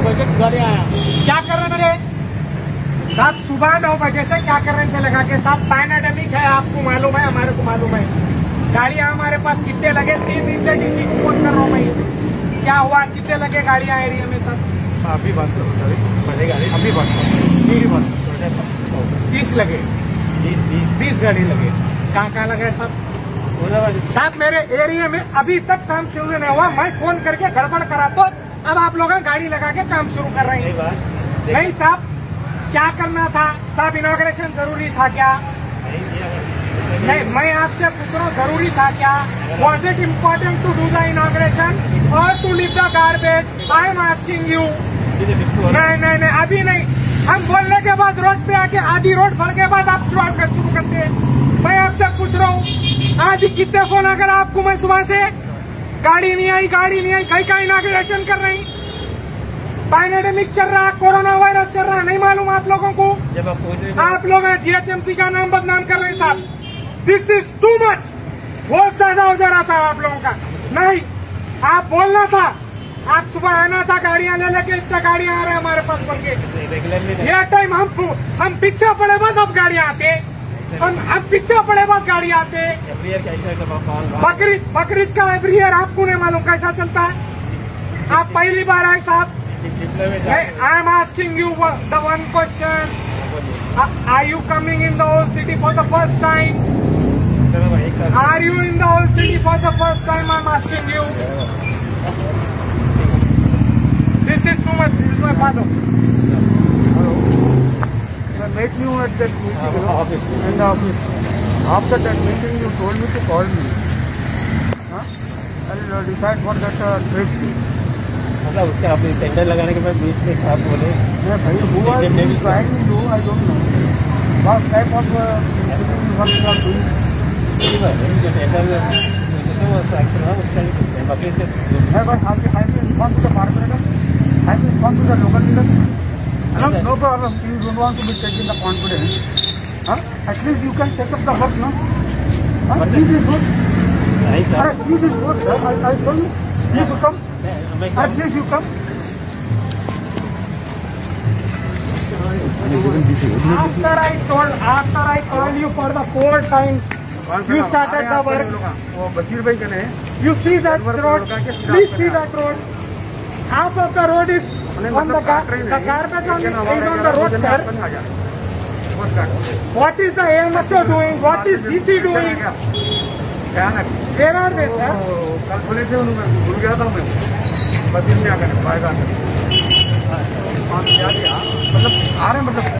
बजे घर आया। क्या कर रहे थे साहब? सुबह 9 बजे से क्या कर रहे थे लगा के साहब? पैनाडेमिक है, आपको मालूम है, हमारे को मालूम है। गाड़ियां हमारे पास कितने लगे? 3 दिन से डीसी को फोन कर रहा हूँ मैं। क्या हुआ? कितने लगे गाड़ियां एरिया में सर? अभी बंद करो, बड़ी गाड़ी अभी बंद करो, 30 लगे, 20 गाड़ी लगे। कहाँ लगे सब? साहब मेरे एरिया में अभी तक काम शुरू नहीं हुआ, मैं फोन करके गड़बड़ करा तो अब आप लोग गाड़ी लगा के काम शुरू कर रहे हैं। नहीं साहब, क्या करना था साहब? इनॉग्रेशन जरूरी था क्या? नहीं, मैं आपसे पूछ रहा हूँ, जरूरी था क्या? Was it important to do the inauguration और to leave the garbage? I am asking you. नहीं, अभी नहीं। हम बोलने के बाद रोड पे आके आधी रोड भर के बाद आप शुरू करते हैं। मैं आपसे पूछ रहा हूँ, आज कितने फोन अगर आपको मैं सुबह से गाड़ी नहीं आई, कहीं का इनॉग्रेशन कर रही? पैंडेमिक चल रहा, कोरोना वायरस चल रहा, नहीं मालूम आप लोगों को? आप लोग जीएचएमसी का नाम बदनाम कर रहे हैं साहब। दिस इज टू मच, बहुत ज्यादा हो जा रहा था आप लोगों का। नहीं, आप बोलना था, आप सुबह आना था, गाड़ियां ले लेके इतना गाड़ियां आ रहे हैं हमारे पास बन के। ये टाइम हम पीछे पड़े बाद अब गाड़ियां आते, हम पीछे पड़े बाद गाड़ी आते। बकरीद का एवरी ईयर आपको नहीं मालूम कैसा चलता है? आप पहली बार आए साहब। I am asking you the one question, are you coming in the old city for the first time? Are you in the old city for the first time? I am asking you. This is too much, this is my father. Met you at that meeting, in the office. After that meeting, you told me to call me. I'll decide for that trip. मतलब उसके आप tender लगाने के बाद बीच में आप बोले भाई हुआ trying to do, I don't know what type of work you are doing. जो टेंडर एक्शन है उसका बाकी से है बस आपके highway inform to the marketer, highway inform to the local leader. No problem. You don't want to be taking the confidence. At least you can take up the work, no? See this road. See this road, sir. I told you. Please you come. At least you come. After I called you for the 4 times, you started the work. वो बशीर भाई कहने हैं. You see that road? Please see that road. Half of the road is on the garbage is on the road, sir. What is the AMSO doing? What is DC doing? Where are they, sir? कल खुले थे उन्होंने भूल गया था मैं. बस दिन में आकर पाएगा. मतलब आ रहे मतलब